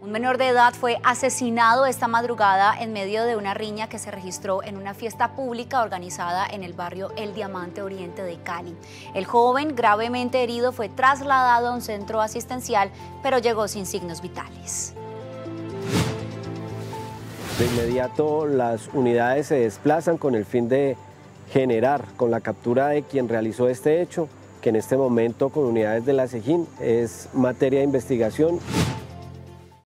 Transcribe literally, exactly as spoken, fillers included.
Un menor de edad fue asesinado esta madrugada en medio de una riña que se registró en una fiesta pública organizada en el barrio El Diamante Oriente de Cali. El joven, gravemente herido, fue trasladado a un centro asistencial, pero llegó sin signos vitales. De inmediato las unidades se desplazan con el fin de generar con la captura de quien realizó este hecho, que en este momento con unidades de la SEGIN es materia de investigación.